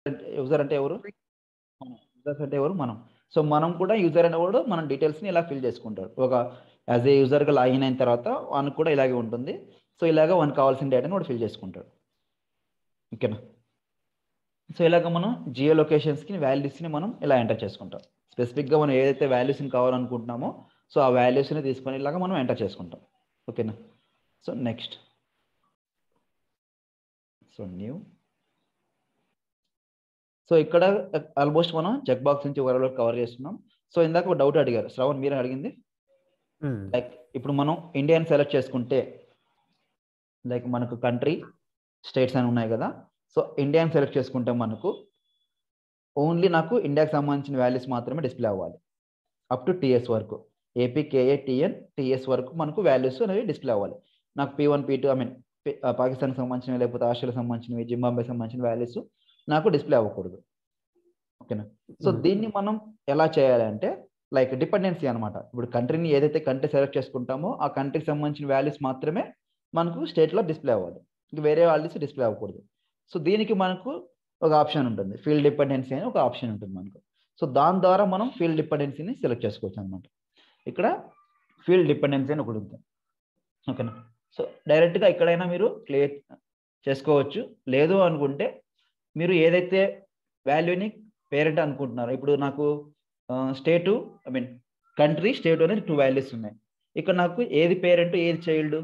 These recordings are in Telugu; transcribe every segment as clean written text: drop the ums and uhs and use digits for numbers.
యూజర్ అంటే ఎవరు? యూజర్స్ అంటే ఎవరు? మనం. సో మనం కూడా యూజర్ అనేవాడు మన డీటెయిల్స్ని ఇలా ఫిల్ చేసుకుంటాడు. ఒక యాజ్ ఏ యూజర్గా లాగిన్ అయిన తర్వాత వానికి కూడా ఇలాగే ఉంటుంది. సో ఇలాగ వానికి కావాల్సిన డేటాని వాడు ఫిల్ చేసుకుంటాడు. ఓకేనా? సో ఇలాగ మనం జియో లొకేషన్స్కి వాల్యూస్ని మనం ఇలా ఎంటర్ చేసుకుంటాం. స్పెసిఫిక్గా మనం ఏదైతే వాల్యూస్ని కావాలనుకుంటున్నామో సో ఆ వాల్యూస్ని తీసుకొని ఇలాగ మనం ఎంటర్ చేసుకుంటాం. ఓకేనా? So next, so new. So ఇక్కడ ఆల్మోస్ట్ మనం చెక్ బాక్స్ నుంచి ఓవరాల్ కవర్ చేస్తున్నాం. సో ఇందాక ఒక డౌట్ అడిగారు శ్రవణ్, మీరే అడిగింది. లైక్ ఇప్పుడు మనం ఇండియాని సెలెక్ట్ చేసుకుంటే లైక్ మనకు కంట్రీ స్టేట్స్ అని ఉన్నాయి కదా. సో ఇండియాని సెలెక్ట్ చేసుకుంటే మనకు ఓన్లీ నాకు ఇండియాకి సంబంధించిన వాల్యూస్ మాత్రమే డిస్ప్లే అవ్వాలి. అప్ టు టీఎస్ వరకు, ఏపీ, కేఏ, టీఎన్, టీఎస్ వరకు మనకు వాల్యూస్ అనేవి డిస్ప్లే అవ్వాలి. నాకు P1 P2 ఐ మీన్ పాకిస్తాన్కి సంబంధించినవి లేకపోతే ఆస్ట్రేలియాకి సంబంధించినవి, జింబాబ్వేకి సంబంధించిన వాల్యూస్ నాకు డిస్ప్లే అవ్వకూడదు. ఓకేనా? సో దీన్ని మనం ఎలా చేయాలి అంటే లైక్ డిపెండెన్సీ అనమాట. ఇప్పుడు కంట్రీని ఏదైతే కంట్రీ సెలెక్ట్ చేసుకుంటామో ఆ కంట్రీకి సంబంధించిన వాల్యూస్ మాత్రమే మనకు స్టేట్లో డిస్ప్లే అవ్వాలి, ఇంక వేరే వాల్యూస్ డిస్ప్లే అవ్వకూడదు. సో దీనికి మనకు ఒక ఆప్షన్ ఉంటుంది, ఫీల్డ్ డిపెండెన్సీ అని ఒక ఆప్షన్ ఉంటుంది మనకు. సో దాని ద్వారా మనం ఫీల్డ్ డిపెండెన్సీని సెలెక్ట్ చేసుకోవచ్చు అనమాట. ఇక్కడ ఫీల్డ్ డిపెండెన్సీ అని ఒకటి ఉంటుంది. ఓకేనా? సో డైరెక్ట్గా ఎక్కడైనా మీరు క్లియర్ చేసుకోవచ్చు. లేదు అనుకుంటే మీరు ఏదైతే వాల్యూని పేరెంట్ అనుకుంటున్నారో, ఇప్పుడు నాకు state I mean country, state అనేది 2 వాల్యూస్ ఉన్నాయి. ఇక్కడ నాకు ఏది పేరెంట్ ఏది child?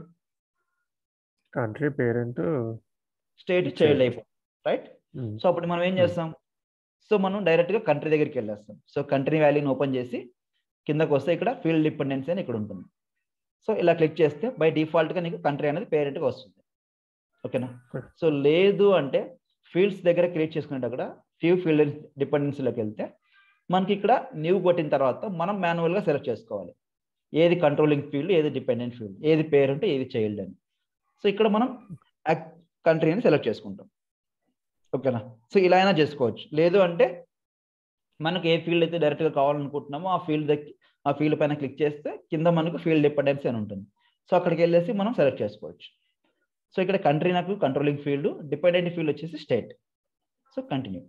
Country parent, state child అయిపోతుంది, రైట్? సో అప్పుడు మనం ఏం చేస్తాం? సో మనం డైరెక్ట్గా కంట్రీ దగ్గరికి వెళ్ళేస్తాం. సో కంట్రీ వాల్యూని ఓపెన్ చేసి కిందకు వస్తే ఇక్కడ ఫీల్డ్ డిపెండెన్సీ అని ఇక్కడ ఉంటుంది. సో ఇలా క్లిక్ చేస్తే బై డిఫాల్ట్గా నీకు కంట్రీ అనేది పేరెంట్గా వస్తుంది. ఓకేనా? సో లేదు అంటే ఫీల్డ్స్ దగ్గర క్రియేట్ చేసుకునేటక్కడ ఫ్యూ ఫీల్డ్ డిపెండెన్సీలోకి వెళ్తే మనకి ఇక్కడ న్యూ కొట్టిన తర్వాత మనం మాన్యువల్గా సెలెక్ట్ చేసుకోవాలి ఏది కంట్రోలింగ్ ఫీల్డ్, ఏది డిపెండెంట్ ఫీల్డ్, ఏది పేరెంట్, ఏది చైల్డ్ అని. సో ఇక్కడ మనం కంట్రీని సెలెక్ట్ చేసుకుంటాం. ఓకేనా? సో ఇలా అయినా చేసుకోవచ్చు. లేదు అంటే మనకు ఏ ఫీల్డ్ అయితే డైరెక్ట్గా కావాలనుకుంటున్నామో ఆ ఫీల్డ్ పైన క్లిక్ చేస్తే కింద మనకు ఫీల్డ్ డిపెండెన్సీ అని ఉంటుంది. సో అక్కడికి వెళ్ళేసి మనం సెలెక్ట్ చేసుకోవచ్చు. సో ఇక్కడ కంట్రీ నాకు కంట్రోలింగ్ ఫీల్డ్, డిపెండెంట్ ఫీల్డ్ వచ్చేసి స్టేట్. So continue.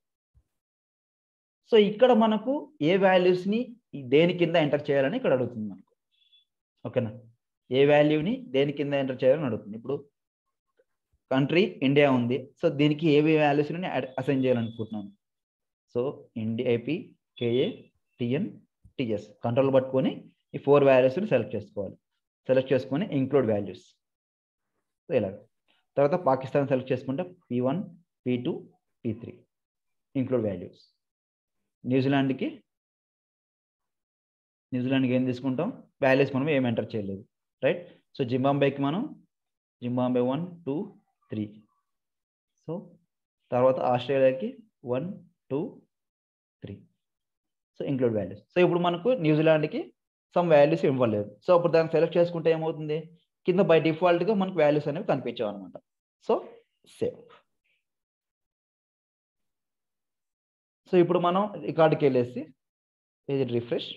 సో ఇక్కడ మనకు ఏ వాల్యూస్ని దేని కింద ఎంటర్ చేయాలని ఇక్కడ అడుగుతుంది మనకు. ఓకేనా? ఏ వాల్యూని దేని కింద ఎంటర్ చేయాలని అడుగుతుంది. ఇప్పుడు కంట్రీ ఇండియా ఉంది. సో దీనికి ఏవి వాల్యూస్ని అసైన్ చేయాలనుకుంటున్నాను. So India, AP, KA, TN, TS control పట్టుకొని ఈ 4 వాల్యూస్ని సెలెక్ట్ చేసుకోవాలి. సెలెక్ట్ చేసుకొని ఇంక్లూడ్ వాల్యూస్. సో ఇలాగ తర్వాత పాకిస్తాన్ సెలెక్ట్ చేసుకుంటే P1, P2, P3 include values. న్యూజిలాండ్కి ఏం తీసుకుంటాం? వాల్యూస్ మనం ఏం ఎంటర్ చేయలేదు, రైట్? సో జింబాబ్వేకి మనం జింబాబ్వే 1, 2, 3. సో తర్వాత ఆస్ట్రేలియాకి 1, 2, 3. So include values. సో ఇప్పుడు మనకు న్యూజిలాండ్కి సమ్ వాల్యూస్ ఇవ్వలేదు. సో అప్పుడు దాన్ని సెలెక్ట్ చేసుకుంటే ఏమవుతుంది? కింద బై డిఫాల్ట్గా మనకు వాల్యూస్ అనేవి కనిపించావు అనమాట. So save. సో ఇప్పుడు మనం రికార్డుకి వెళ్ళేసి ఇది రిఫ్రెష్.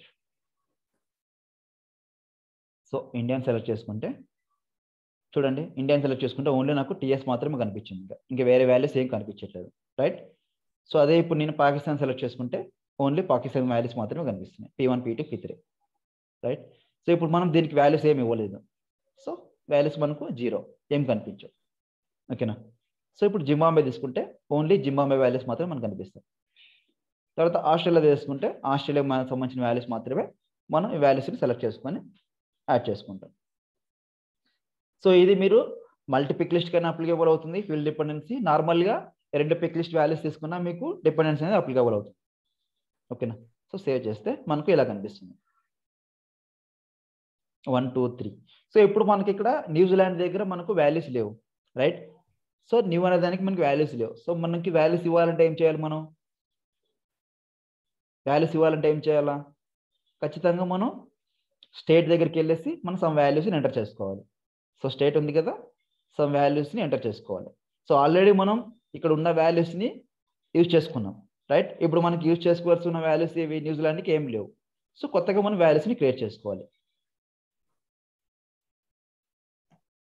సో ఇండియన్ సెలెక్ట్ చేసుకుంటే చూడండి, ఇండియన్ సెలెక్ట్ చేసుకుంటే ఓన్లీ నాకు టీఎస్ మాత్రమే కనిపించింది, ఇంకా వేరే వాల్యూస్ ఏం కనిపించట్లేదు, రైట్? సో అదే ఇప్పుడు నేను పాకిస్తాన్ సెలెక్ట్ చేసుకుంటే ఓన్లీ పాకిస్తాన్ వాల్యూస్ మాత్రమే కనిపిస్తున్నాయి, P1, P2, P3, right? So ఇప్పుడు మనం దీనికి వాల్యూస్ ఏమి ఇవ్వలేదు. సో వాల్యూస్ మనకు 0 ఏం కనిపించవు. ఓకేనా? సో ఇప్పుడు జింబాబ్వే తీసుకుంటే ఓన్లీ జింబాబ్వే వాల్యూస్ మాత్రమే మనకు కనిపిస్తాయి. తర్వాత ఆస్ట్రేలియా తీసుకుంటే ఆస్ట్రేలియా మనకు సంబంధించిన వాల్యూస్ మాత్రమే మనం ఈ వాల్యూస్ని సెలెక్ట్ చేసుకొని యాడ్ చేసుకుంటాం. సో ఇది మీరు మల్టీ పిక్ లిస్ట్ కైనా అప్లికేబుల్ అవుతుంది ఫీల్డ్ డిపెండెన్సీ. నార్మల్గా 2 పిక్ లిస్ట్ వాల్యూస్ తీసుకున్నా మీకు డిపెండెన్సీ అనేది అప్లికేబుల్ అవుతుంది. ఓకేనా? సో సేవ్ చేస్తే మనకు ఇలా కనిపిస్తుంది 1, 2, 3. సో ఇప్పుడు మనకి ఇక్కడ న్యూజిలాండ్ దగ్గర మనకు వాల్యూస్ లేవు, రైట్? సో న్యూ అనే దానికి మనకి వాల్యూస్ లేవు. సో మనకి వాల్యూస్ ఇవ్వాలంటే ఏం చేయాలి? మనం వాల్యూస్ ఇవ్వాలంటే ఏం చేయాలా? ఖచ్చితంగా మనం స్టేట్ దగ్గరికి వెళ్ళేసి మనం సమ్ వాల్యూస్ని ఎంటర్ చేసుకోవాలి. సో స్టేట్ ఉంది కదా, సమ్ వాల్యూస్ని ఎంటర్ చేసుకోవాలి. సో ఆల్రెడీ మనం ఇక్కడ ఉన్న వాల్యూస్ని యూజ్ చేసుకున్నాం, రైట్? ఇప్పుడు మనకి యూజ్ చేసుకోవాల్సి ఉన్న వాల్యూస్ ఇవి న్యూజిలాండ్కి ఏం లేవు. సో కొత్తగా మనం వాల్యూస్ని క్రియేట్ చేసుకోవాలి.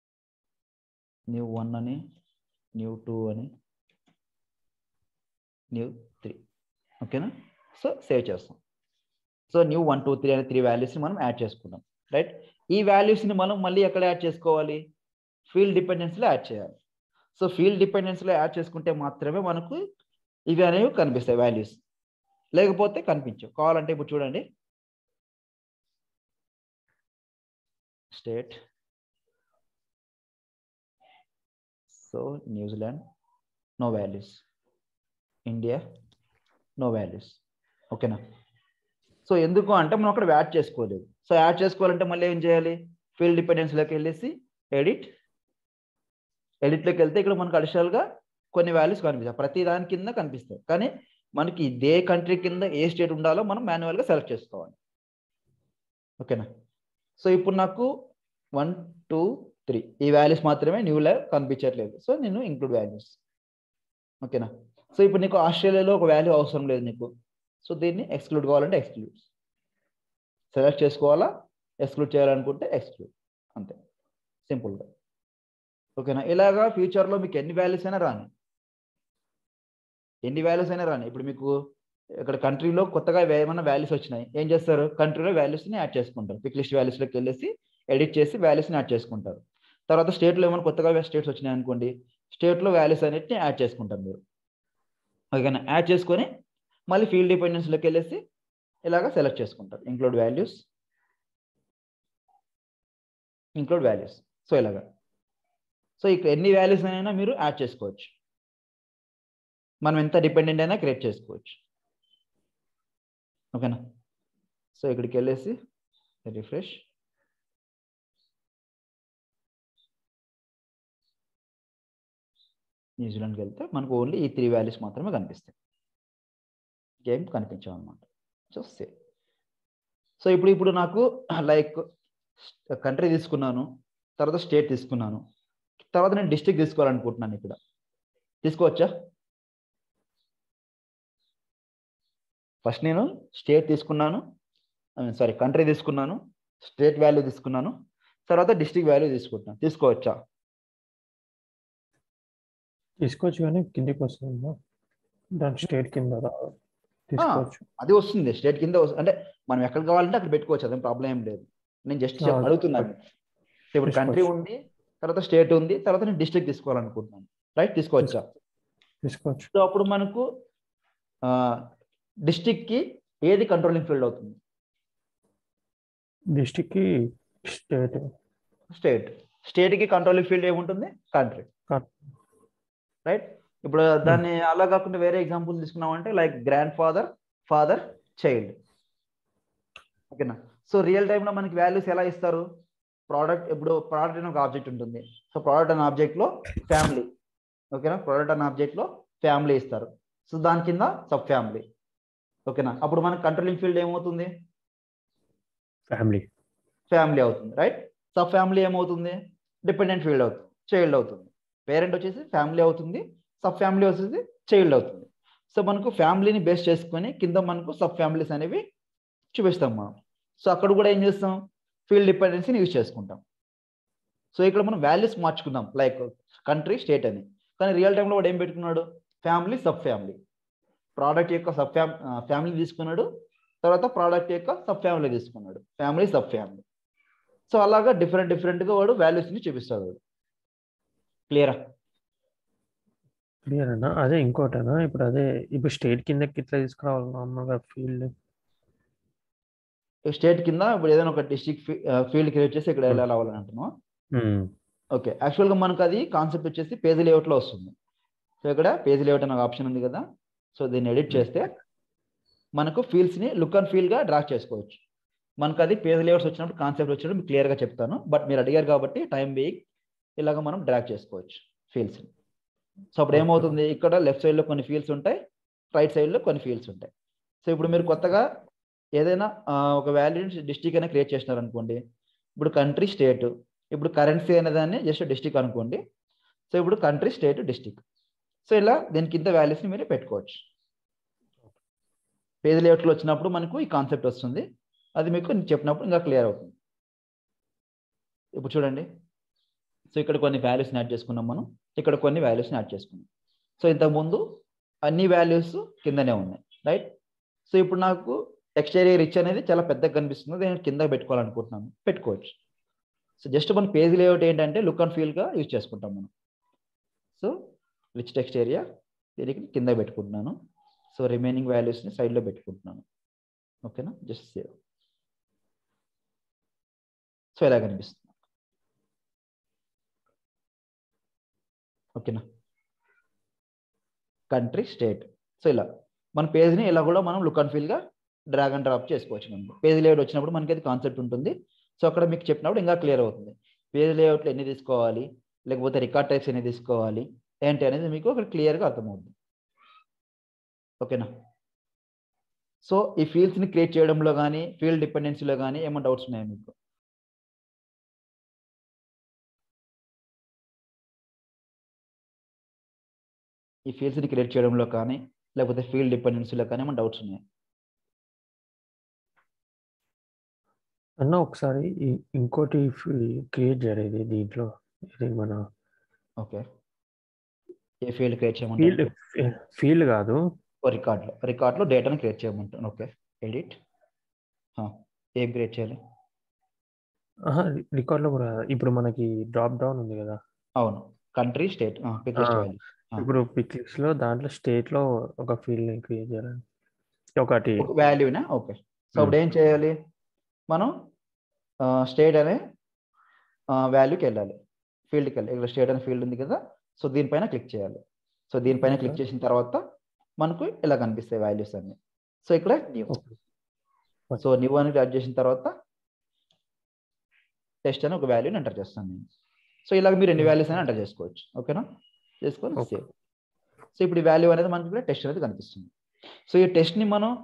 న్యూ 1 అని, న్యూ 2 అని, న్యూ 3. ఓకేనా? సో సేవ్ చేస్తాం. సో న్యూ 1 2 3 అనే 3 వాల్యూస్ని మనం యాడ్ చేసుకుంటాం, రైట్? ఈ వాల్యూస్ని మనం మళ్ళీ ఎక్కడ యాడ్ చేసుకోవాలి? ఫీల్డ్ డిపెండెన్స్లో యాడ్ చేయాలి. సో ఫీల్డ్ డిపెండెన్స్లో యాడ్ చేసుకుంటే మాత్రమే మనకు ఇవి అనేవి కనిపిస్తాయి వాల్యూస్, లేకపోతే కనిపించవు. కావాలంటే ఇప్పుడు చూడండి, state, so New Zealand no values, India no values. ఓకేనా? సో ఎందుకు అంటే మనం అక్కడ యాడ్ చేసుకోలేదు. సో యాడ్ చేసుకోవాలంటే మళ్ళీ ఏం చేయాలి? ఫీల్డ్ డిపెండెన్స్లోకి వెళ్ళేసి ఎడిట్లోకి వెళ్తే ఇక్కడ మనకు అడిషనల్గా కొన్ని వాల్యూస్ కనిపిస్తాయి, ప్రతి దాని కింద కనిపిస్తాయి. కానీ మనకి ఇదే కంట్రీ కింద ఏ స్టేట్ ఉండాలో మనం మాన్యువల్గా సెలెక్ట్ చేసుకోవాలి. ఓకేనా? సో ఇప్పుడు నాకు 1 2 3 ఈ వాల్యూస్ మాత్రమే న్యూలో కనిపించట్లేదు. సో నేను ఇంక్లూడ్ వాల్యూస్. ఓకేనా? సో ఇప్పుడు నీకు ఆస్ట్రేలియాలో ఒక వాల్యూ అవసరం లేదు నీకు. సో దీన్ని ఎక్స్క్లూడ్ కావాలంటే ఎక్స్క్లూడ్, సెలెక్ట్ చేసుకోవాలా, ఎక్స్క్లూడ్ చేయాలనుకుంటే ఎక్స్క్లూడ్, అంతే సింపుల్గా. ఓకేనా? ఇలాగా ఫ్యూచర్లో మీకు ఎన్ని వాల్యూస్ అయినా రాని, ఇప్పుడు మీకు ఇక్కడ కంట్రీలో కొత్తగా ఏమైనా వాల్యూస్ వచ్చినాయి, ఏం చేస్తారు? కంట్రీలో వాల్యూస్ని యాడ్ చేసుకుంటారు. పిక్ లిస్ట్ వాల్యూస్లోకి వెళ్ళేసి ఎడిట్ చేసి వాల్యూస్ని యాడ్ చేసుకుంటారు. తర్వాత స్టేట్లో ఏమైనా కొత్తగా స్టేట్స్ వచ్చినాయి అనుకోండి, స్టేట్లో వాల్యూస్ అన్నిటిని యాడ్ చేసుకుంటారు మీరు. ఓకేనా? యాడ్ చేసుకొని మళ్ళీ ఫీల్డ్ డిపెండెన్స్లోకి వెళ్ళేసి ఇలాగా సెలెక్ట్ చేసుకుంటారు, ఇంక్లూడ్ వాల్యూస్. సో ఇలాగా, సో ఇక్కడ ఎన్ని వాల్యూస్ అయినా మీరు యాడ్ చేసుకోవచ్చు, మనం ఎంత డిపెండెంట్ అయినా క్రియేట్ చేసుకోవచ్చు. ఓకేనా? సో ఇక్కడికి వెళ్ళేసి రిఫ్రెష్, న్యూజిలాండ్కి వెళ్తే మనకు ఓన్లీ ఈ 3 వాల్యూస్ మాత్రమే కనిపిస్తాయి, గేమ్ కనిపించాం అనమాట. So save. సో ఇప్పుడు నాకు లైక్ కంట్రీ తీసుకున్నాను, తర్వాత స్టేట్ తీసుకున్నాను, తర్వాత నేను డిస్ట్రిక్ట్ తీసుకోవాలనుకుంటున్నాను. ఇక్కడ తీసుకోవచ్చా? ఫస్ట్ నేను స్టేట్ తీసుకున్నాను, కంట్రీ తీసుకున్నాను, స్టేట్ వాల్యూ తీసుకున్నాను, తర్వాత డిస్ట్రిక్ట్ వాల్యూ తీసుకుంటున్నాను. తీసుకోవచ్చా? తీసుకోవచ్చు, కానీ కిందికి వస్తుంది దాని స్టేట్ కింద తీసుకోవచ్చు. అది వస్తుంది స్టేట్ కింద అంటే మనం ఎక్కడ కావాలంటే అక్కడ పెట్టుకోవచ్చు, అదేం ప్రాబ్లం ఏం లేదు. నేను జస్ట్ అడుగుతున్నాను. ఇప్పుడు కంట్రీ ఉంది, తర్వాత స్టేట్ ఉంది, తర్వాత నేను డిస్ట్రిక్ట్ తీసుకోవాలనుకుంటున్నాను, రైట్? తీసుకోవచ్చా? తీసుకోవచ్చు. సో అప్పుడు మనకు డిస్ట్రిక్ట్కి ఏది కంట్రోలింగ్ ఫీల్డ్ అవుతుంది? డిస్ట్రిక్ట్కి స్టేట్కి కంట్రోలింగ్ ఫీల్డ్ ఏముంటుంది? Country, right? ఇప్పుడు దాన్ని అలా కాకుండా వేరే ఎగ్జాంపుల్ తీసుకున్నామంటే like grand father, father, child. ఓకేనా? సో రియల్ టైంలో మనకి వాల్యూస్ ఎలా ఇస్తారు? ప్రోడక్ట్, ఇప్పుడు ప్రోడక్ట్ అనే ఒక ఆబ్జెక్ట్ ఉంటుంది. సో ప్రోడక్ట్ అనే ఆబ్జెక్ట్లో ఫ్యామిలీ, ఓకేనా? ప్రోడక్ట్ అనే ఆబ్జెక్ట్లో ఫ్యామిలీ ఇస్తారు. సో దాని కింద సబ్ ఫ్యామిలీ. ఓకేనా? అప్పుడు మనకి కంట్రోలింగ్ ఫీల్డ్ ఏమవుతుంది? ఫ్యామిలీ అవుతుంది, రైట్? సబ్ ఫ్యామిలీ ఏమవుతుంది? డిపెండెంట్ ఫీల్డ్ అవుతుంది, చైల్డ్ అవుతుంది. పేరెంట్ వచ్చేసి ఫ్యామిలీ అవుతుంది, సబ్ ఫ్యామిలీ వచ్చేసి చైల్డ్ అవుతుంది. సో మనకు ఫ్యామిలీని బేస్ చేసుకొని కింద మనకు సబ్ ఫ్యామిలీస్ అనేవి చూపిస్తాం మనం. సో అక్కడ కూడా ఏం చేస్తాం? ఫీల్డ్ డిపెండెన్సీని యూజ్ చేసుకుంటాం. సో ఇక్కడ మనం వాల్యూస్ మార్చుకుందాం, లైక్ కంట్రీ, స్టేట్ అని. కానీ రియల్ టైంలో వాడు ఏం పెట్టుకున్నాడు? Family, sub family. ప్రోడక్ట్ యొక్క ఫ్యామిలీ తీసుకున్నాడు, తర్వాత ప్రోడక్ట్ యొక్క సబ్ ఫ్యామిలీ తీసుకున్నాడు, ఫ్యామిలీ, సబ్ ఫ్యామిలీ. సో అలాగా డిఫరెంట్గా వాడు వాల్యూస్ని చూపిస్తాడు వాడు. క్లియర్ అన్నా? అదే ఇంకోటనా? ఇప్పుడు స్టేట్ కిందకి ఇట్లా తీసుకురావాలి నార్మల్గా ఫీల్డ్. స్టేట్ కింద ఇప్పుడు ఏదైనా ఒక డిస్ట్రిక్ట్ ఫీల్డ్ క్రియేట్ చేసి ఇక్కడ ఎలా రావాలని అంటున్నాం. ఓకే, యాక్చువల్గా మనకు అది కాన్సెప్ట్ వచ్చేసి పేజీ లేఅవుట్లో వస్తుంది. సో ఇక్కడ పేజీ లేఅవుట్ అనే ఆప్షన్ ఉంది కదా, సో దీన్ని ఎడిట్ చేస్తే మనకు ఫీల్డ్స్ని లుక్ అండ్ ఫీల్గా డ్రా చేసుకోవచ్చు. మనకు అది పేజీ లేఅవుట్స్ వచ్చినప్పుడు, కాన్సెప్ట్ వచ్చినప్పుడు మీకు క్లియర్గా చెప్తాను. బట్ మీరు అడిగారు కాబట్టి టైం వేయి, ఇలాగ మనం డ్రాగ్ చేసుకోవచ్చు ఫీల్డ్స్ని. సో అప్పుడు ఏమవుతుంది? ఇక్కడ లెఫ్ట్ సైడ్లో కొన్ని ఫీల్డ్స్ ఉంటాయి, రైట్ సైడ్లో కొన్ని ఫీల్డ్స్ ఉంటాయి. సో ఇప్పుడు మీరు కొత్తగా ఏదైనా ఒక వాల్యూ డిస్ట్రిక్ట్ అయినా క్రియేట్ చేసినారు అనుకోండి. ఇప్పుడు కంట్రీ, స్టేట్, ఇప్పుడు కరెన్సీ అనే దాన్ని జస్ట్ డిస్ట్రిక్ట్ అనుకోండి. సో ఇప్పుడు కంట్రీ, స్టేట్, డిస్ట్రిక్ట్. సో ఇలా దీని కింద వాల్యూస్ని మీరు పెట్టుకోవచ్చు. పేజ్ లేఅవుట్లో వచ్చినప్పుడు మనకు ఈ కాన్సెప్ట్ వస్తుంది, అది మీకు చెప్పినప్పుడు ఇంకా క్లియర్ అవుతుంది. ఇప్పుడు చూడండి, సో ఇక్కడ కొన్ని వాల్యూస్ని యాడ్ చేసుకున్నాం మనం, ఇక్కడ కొన్ని వాల్యూస్ని యాడ్ చేసుకున్నాం. సో ఇంతకుముందు అన్ని వాల్యూస్ కిందనే ఉన్నాయి, రైట్? సో ఇప్పుడు నాకు ఎక్స్టీరియర్ రిచ్ అనేది చాలా పెద్దగా కనిపిస్తుంది, నేను కింద పెట్టుకోవాలనుకుంటున్నాను, పెట్టుకోవచ్చు. సో జస్ట్ మన పేజ్ లేఅవుట్ ఏంటంటే లుక్ అండ్ ఫీల్గా యూజ్ చేసుకుంటాం మనం. సో రిచ్ టెక్స్ట్ ఏరియా దీనికి కింద పెట్టుకుంటున్నాను. సో రిమైనింగ్ వాల్యూస్ని సైడ్లో పెట్టుకుంటున్నాను. ఓకేనా, జస్ట్ సేవ్. సో ఇలా కనిపిస్తుంది. ఓకేనా, కంట్రీ, స్టేట్. సో ఇలా మన పేజ్ని ఇలా కూడా మనం లుక్ అండ్ ఫీల్గా డ్రాగ్ అండ్ డ్రాప్ చేసుకోవచ్చు. మనకు పేజ్ లేఅవుట్ వచ్చినప్పుడు మనకి అది కాన్సెప్ట్ ఉంటుంది. సో అక్కడ మీకు చెప్పినప్పుడు ఇంకా క్లియర్ అవుతుంది. పేజ్ లేఅవుట్లో ఎన్ని తీసుకోవాలి, లేకపోతే రికార్డ్ టైప్స్ ఎన్ని తీసుకోవాలి ఏంటి అనేది మీకు అక్కడ క్లియర్గా అర్థమవుతుంది. ఓకేనా. సో ఈ ఫీల్డ్స్ని క్రియేట్ చేయడంలో కానీ ఫీల్డ్ డిపెండెన్సీలో కానీ ఏమైనా డౌట్స్ ఉన్నాయా మీకు? ఈ ఫీల్డ్స్ని క్రియేట్ చేయడంలో కానీ లేకపోతే ఫీల్డ్ డిపెండెన్సీలో కానీ ఏమైనా డౌట్స్ ఉన్నాయా? అన్న ఒకసారి ఇంకోటి క్రియేట్ చేయాలి దీంట్లో, ఇది మన ఓకే, ఏ ఫీల్డ్ క్రియేట్ చేయమంటారు? ఫీల్డ్ కాదు, రికార్డ్లో డేటాను క్రియేట్ చేయమంటాను. Okay, edit. ఏం క్రియేట్ చేయాలి? రికార్డ్లో కూడా ఇప్పుడు మనకి డ్రాప్ డౌన్ ఉంది కదా. అవును, country, state, pick list value. ఇప్పుడు పిక్ లిస్ట్ లో దాంట్లో స్టేట్ లో ఒక ఫీల్డ్ క్రియేట్ చేయాలి, ఒకటి వాల్యూనా. ఓకే, సో అప్పుడు ఏం చేయాలి, మనం స్టేట్ అనే వాల్యూకి వెళ్ళాలి, ఫీల్డ్కి వెళ్ళాలి. ఇక్కడ స్టేట్ అనే ఫీల్డ్ ఉంది కదా, సో దీనిపైన క్లిక్ చేయాలి. సో దీనిపైన క్లిక్ చేసిన తర్వాత మనకు ఇలా కనిపిస్తాయి వాల్యూస్ అన్ని. సో ఇక్కడ న్యూ. సో న్యూ అని యాడ్ చేసిన తర్వాత టెస్ట్ అని ఒక వాల్యూని ఎంటర్ చేస్తాను నేను. సో ఇలాగ మీరు ఎన్ని వాల్యూస్ అయినా ఎంటర్ చేసుకోవచ్చు. ఓకేనా, చేసుకొని సేవ్. సో ఇప్పుడు ఈ వాల్యూ అనేది మనకి ఇక్కడ టెస్ట్ అనేది కనిపిస్తుంది. సో ఈ టెస్ట్ని మనం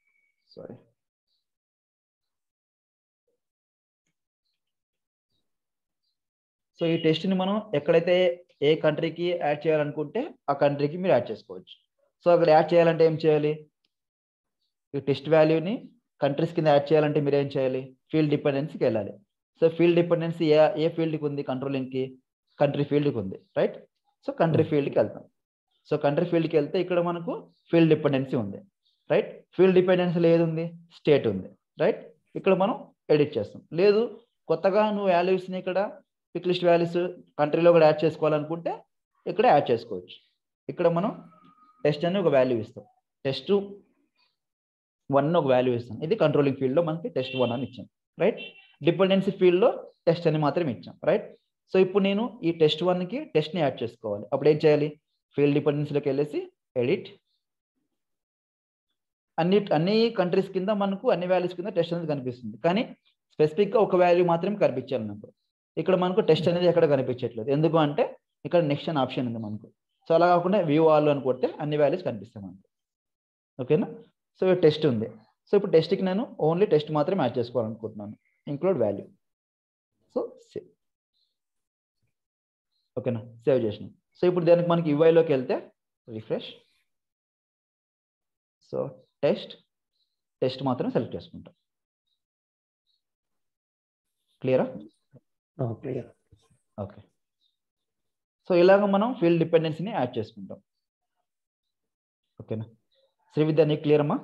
సో ఈ టెస్ట్ని మనం ఎక్కడైతే ఏ కంట్రీకి యాడ్ చేయాలనుకుంటే ఆ కంట్రీకి మీరు యాడ్ చేసుకోవచ్చు. సో అక్కడ యాడ్ చేయాలంటే ఏం చేయాలి, ఈ టెస్ట్ వాల్యూని కంట్రీస్ కింద యాడ్ చేయాలంటే మీరు ఏం చేయాలి, ఫీల్డ్ డిపెండెన్సీకి వెళ్ళాలి. సో ఫీల్డ్ డిపెండెన్సీ ఏ ఫీల్డ్కి ఉంది, కంట్రోలింగ్కి కంట్రీ ఫీల్డ్కి ఉంది, రైట్? సో కంట్రీ ఫీల్డ్కి వెళ్తాం. సో కంట్రీ ఫీల్డ్కి వెళ్తే ఇక్కడ మనకు ఫీల్డ్ డిపెండెన్సీ ఉంది, రైట్? ఫీల్డ్ డిపెండెన్సీలో ఏది ఉంది, స్టేట్ ఉంది, రైట్? ఇక్కడ మనం ఎడిట్ చేస్తాం. లేదు కొత్తగా నువ్వు వాల్యూస్ని ఇక్కడ పిక్ లిస్ట్ వాల్యూస్ కంట్రీలో కూడా యాడ్ చేసుకోవాలనుకుంటే ఇక్కడ యాడ్ చేసుకోవచ్చు. ఇక్కడ మనం టెస్ట్ అని ఒక వాల్యూ ఇస్తాం, టెస్ట్ 1 ఒక వాల్యూ ఇస్తాం. ఇది కంట్రోలింగ్ ఫీల్డ్లో మనకి టెస్ట్ 1 అని ఇచ్చాం, రైట్? డిపెండెన్సీ ఫీల్డ్లో టెస్ట్ అని మాత్రమే ఇచ్చాం, రైట్? సో ఇప్పుడు నేను ఈ టెస్ట్ 1కి టెస్ట్ని యాడ్ చేసుకోవాలి. అప్పుడు ఏం చేయాలి, ఫీల్డ్ డిపెండెన్సీలోకి వెళ్ళేసి ఎడిట్. అన్ని కంట్రీస్ కింద మనకు అన్ని వాల్యూస్ కింద టెస్ట్ అనేది కనిపిస్తుంది, కానీ స్పెసిఫిక్గా ఒక వాల్యూ మాత్రమే కనిపించాలి నాకు. ఇక్కడ మనకు టెస్ట్ అనేది ఎక్కడ కనిపించట్లేదు, ఎందుకు అంటే ఇక్కడ నెక్స్ట్ అనే ఆప్షన్ ఉంది మనకు. సో అలా కాకుండా వ్యూ ఆల్ అని కొడితే అన్ని వాల్యూస్ కనిపిస్తాయి మనకు. ఓకేనా, సో టెస్ట్ ఉంది. సో ఇప్పుడు టెస్ట్కి నేను ఓన్లీ టెస్ట్ మాత్రమే యాడ్ చేసుకోవాలనుకుంటున్నాను, ఇంక్లూడ్ వాల్యూ. So save. ఓకేనా, సేవ్ చేసినాం. సో ఇప్పుడు దానికి మనకి యూఐలోకి వెళ్తే రిఫ్రెష్. సో టెస్ట్ మాత్రం సెలెక్ట్ చేసుకుంటాం. క్లియరా? ఓకే, సో ఇలాగ మనం ఫీల్డ్ డిపెండెన్సీని యాడ్ చేసుకుంటాం. ఓకేనా, శ్రీవిద్య నీకు క్లియర్ అమ్మా?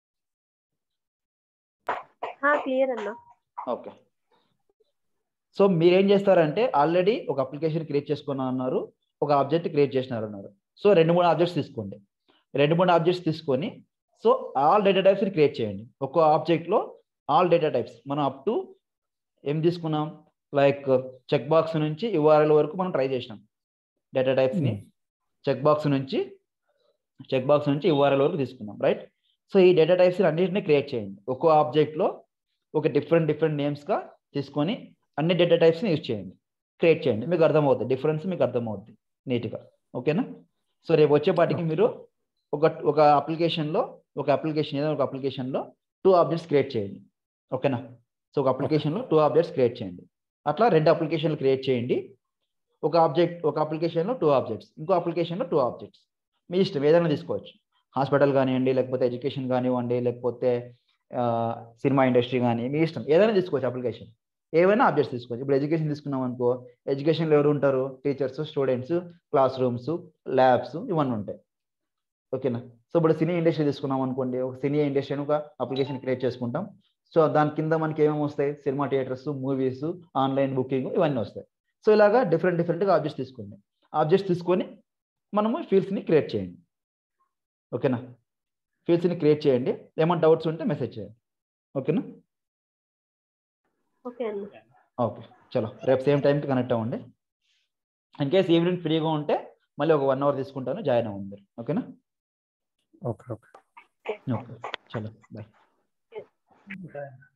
క్లియర్ అన్నా. ఓకే, సో మీరేం చేస్తారంటే ఆల్రెడీ ఒక అప్లికేషన్ క్రియేట్ చేసుకున్నా అన్నారు, ఒక ఆబ్జెక్ట్ క్రియేట్ చేసినారు అన్నారు. సో 2-3 ఆబ్జెక్ట్స్ తీసుకోండి. 2-3 ఆబ్జెక్ట్స్ తీసుకొని సో ఆల్ డేటా టైప్స్ని క్రియేట్ చేయండి. ఒక్కో ఆబ్జెక్ట్లో ఆల్ డేటా టైప్స్ మనం అప్ టు ఏం తీసుకున్నాం, లైక్ చెక్ బాక్స్ నుంచి URL వరకు మనం ట్రై చేసినాం. డేటా టైప్స్ని చెక్ బాక్స్ నుంచి URL వరకు తీసుకున్నాం, రైట్? సో ఈ డేటా టైప్స్ అన్నింటినీ క్రియేట్ చేయండి. ఒక్కో ఆబ్జెక్ట్లో ఒక డిఫరెంట్ నేమ్స్గా తీసుకొని అన్ని డేటా టైప్స్ని యూజ్ చేయండి, క్రియేట్ చేయండి. మీకు అర్థమవుతుంది, డిఫరెన్స్ మీకు అర్థమవుతుంది నీట్గా. ఓకేనా, సో రేపు వచ్చేపాటికి మీరు ఒక అప్లికేషన్లో ఏదో ఒక అప్లికేషన్లో 2 ఆబ్జెక్ట్స్ క్రియేట్ చేయండి. ఓకేనా, సో ఒక అప్లికేషన్లో 2 ఆబ్జెక్ట్స్ క్రియేట్ చేయండి. అట్లా 2 అప్లికేషన్లు క్రియేట్ చేయండి. ఒక అప్లికేషన్లో 2 ఆబ్జెక్ట్స్, ఇంకో అప్లికేషన్లో 2 ఆబ్జెక్ట్స్. మీ ఇష్టం ఏదైనా తీసుకోవచ్చు. హాస్పిటల్ కానివ్వండి, లేకపోతే ఎడ్యుకేషన్ కానివ్వండి, లేకపోతే సినిమా ఇండస్ట్రీ కానీ, మీ ఇష్టం ఏదైనా తీసుకోవచ్చు. అప్లికేషన్ ఏవైనా ఆబ్జెక్ట్స్ తీసుకోవచ్చు. ఇప్పుడు ఎడ్యుకేషన్ తీసుకున్నాం అనుకో, ఎడ్యుకేషన్లో ఎవరు ఉంటారు, teachers, students, classrooms, labs ఇవన్నీ ఉంటాయి. ఓకేనా. సో ఇప్పుడు సినీ ఇండస్ట్రీ తీసుకున్నాం అనుకోండి, ఒక సినీ ఇండస్ట్రీ అని ఒక అప్లికేషన్ క్రియేట్ చేసుకుంటాం. సో దాని కింద మనకి ఏమేమి వస్తాయి, cinema theatres, movies, online booking, ఇవన్నీ వస్తాయి. సో ఇలాగా డిఫరెంట్గా ఆబ్జెక్ట్స్ తీసుకోండి. ఆబ్జెక్ట్స్ తీసుకొని మనము ఫీల్డ్స్ని క్రియేట్ చేయండి. ఓకేనా, ఫీల్డ్స్ని క్రియేట్ చేయండి. ఏమైనా డౌట్స్ ఉంటే మెసేజ్ చేయండి. ఓకేనా. ఓకే అన్న. ఓకే, చలో రేపు సేమ్ టైంకి కనెక్ట్ అవ్వండి. ఇన్ కేస్ ఈవినింగ్ ఫ్రీగా ఉంటే మళ్ళీ ఒక 1 అవర్ తీసుకుంటాను, జాయిన్ అవ్వండి. ఓకేనా. ఓకే ఓకే ఓకే, చలో బాయ్. బాయ్.